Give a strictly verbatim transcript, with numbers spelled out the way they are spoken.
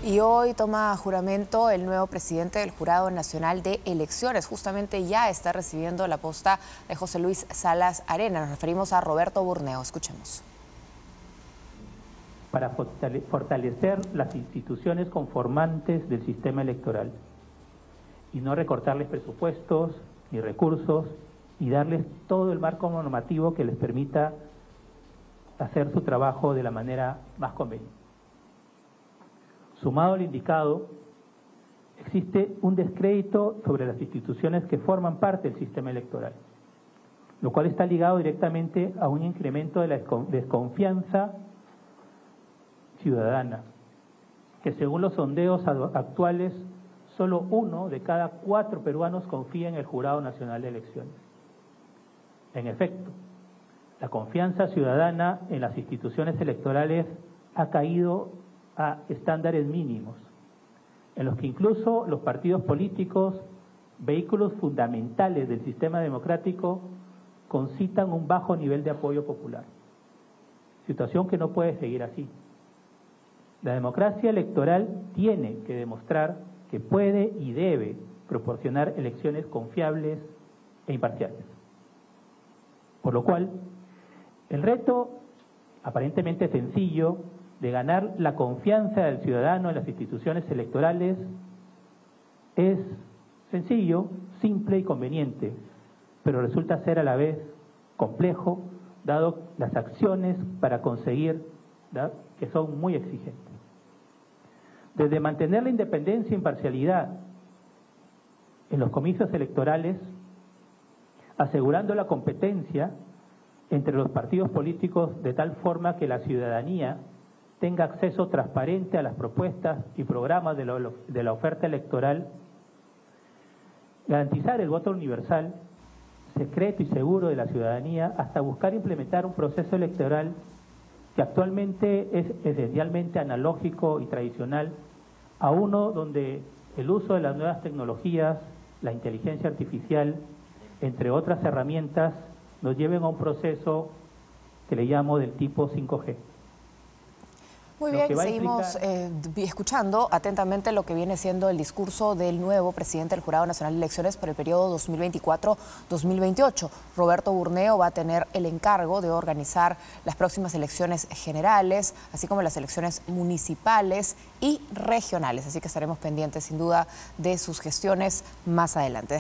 Y hoy toma juramento el nuevo presidente del Jurado Nacional de Elecciones. Justamente ya está recibiendo la posta de José Luis Salas Arena. Nos referimos a Roberto Burneo. Escuchemos. Para fortalecer las instituciones conformantes del sistema electoral y no recortarles presupuestos ni recursos y darles todo el marco normativo que les permita hacer su trabajo de la manera más conveniente. Sumado al indicado, existe un descrédito sobre las instituciones que forman parte del sistema electoral, lo cual está ligado directamente a un incremento de la desconfianza ciudadana, que según los sondeos actuales, solo uno de cada cuatro peruanos confía en el Jurado Nacional de Elecciones. En efecto, la confianza ciudadana en las instituciones electorales ha caído a estándares mínimos, en los que incluso los partidos políticos, vehículos fundamentales del sistema democrático, concitan un bajo nivel de apoyo popular. Situación que no puede seguir así. La democracia electoral tiene que demostrar que puede y debe proporcionar elecciones confiables e imparciales. Por lo cual, el reto aparentemente sencillo de ganar la confianza del ciudadano en las instituciones electorales es sencillo, simple y conveniente, pero resulta ser a la vez complejo, dado las acciones para conseguir, ¿verdad?, que son muy exigentes. Desde mantener la independencia e imparcialidad en los comicios electorales, asegurando la competencia entre los partidos políticos de tal forma que la ciudadanía tenga acceso transparente a las propuestas y programas de, lo, de la oferta electoral, garantizar el voto universal, secreto y seguro de la ciudadanía, hasta buscar implementar un proceso electoral que actualmente es esencialmente analógico y tradicional, a uno donde el uso de las nuevas tecnologías, la inteligencia artificial, entre otras herramientas, nos lleven a un proceso que le llamo del tipo cinco G. Muy bien, seguimos eh, escuchando atentamente lo que viene siendo el discurso del nuevo presidente del Jurado Nacional de Elecciones para el periodo dos mil veinticuatro dos mil veintiocho. Roberto Burneo va a tener el encargo de organizar las próximas elecciones generales, así como las elecciones municipales y regionales. Así que estaremos pendientes, sin duda, de sus gestiones más adelante.